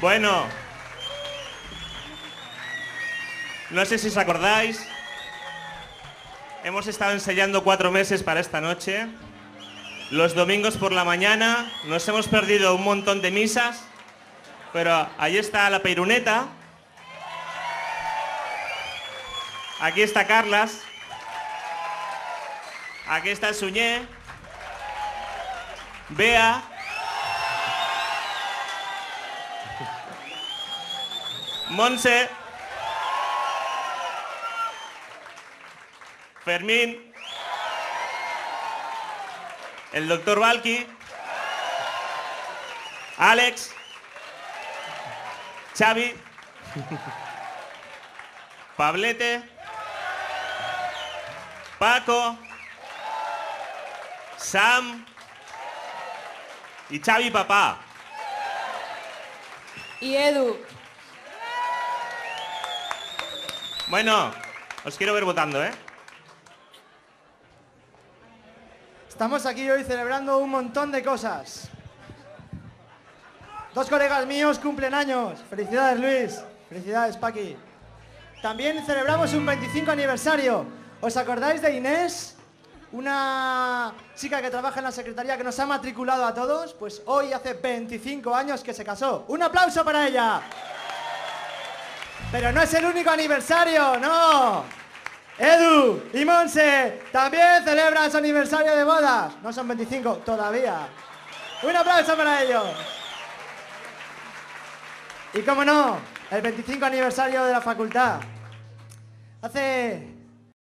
Bueno, no sé si os acordáis, hemos estado ensayando 4 meses para esta noche. Los domingos por la mañana nos hemos perdido un montón de misas, pero ahí está la Peiruneta. Aquí está Carlas. Aquí está el Suñé. Bea. Monse. Fermín. El doctor Valky. Alex. Xavi. Pablete. Paco. Sam. Y Xavi papá. Y Edu. Bueno, os quiero ver votando, ¿eh? Estamos aquí hoy celebrando un montón de cosas. 2 colegas míos cumplen años. Felicidades, Luis. Felicidades, Paqui. También celebramos un 25 aniversario. ¿Os acordáis de Inés? Una chica que trabaja en la secretaría que nos ha matriculado a todos. Pues hoy hace 25 años que se casó. ¡Un aplauso para ella! Pero no es el único aniversario, no. Edu y Monse también celebran su aniversario de bodas. No son 25 todavía. Un aplauso para ellos. Y cómo no, el 25 aniversario de la facultad. Hace